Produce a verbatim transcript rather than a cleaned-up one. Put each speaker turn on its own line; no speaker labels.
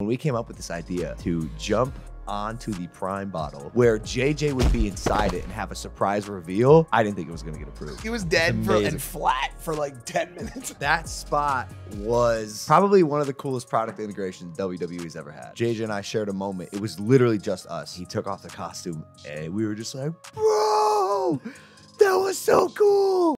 When we came up with this idea to jump onto the Prime bottle where J J would be inside it and have a surprise reveal, I didn't think it was gonna get approved.
He was dead for, and flat for like ten minutes.
That spot was probably one of the coolest product integrations W W E's ever had. J J and I shared a moment. It was literally just us. He took off the costume and we were just like, bro, that was so cool.